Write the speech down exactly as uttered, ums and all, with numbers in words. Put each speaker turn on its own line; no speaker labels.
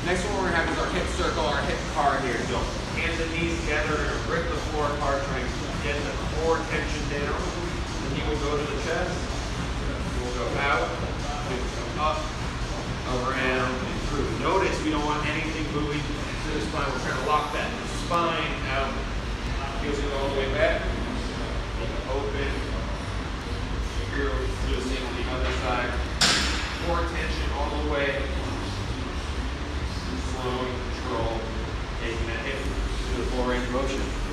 Next one we're gonna have is our hip circle, our hip car here. So hands and knees together, we're gonna grip the floor hard, trying to get the core tension down. The knee will go to the chest. We'll go out, we'll go up, around, and through. Notice we don't want anything moving to the spine. We're trying to lock that spine out. Heels go all the way back. Open. Here we'll do the same on the other side. Core tension all the way. Slow control, taking that hip to the full range of motion.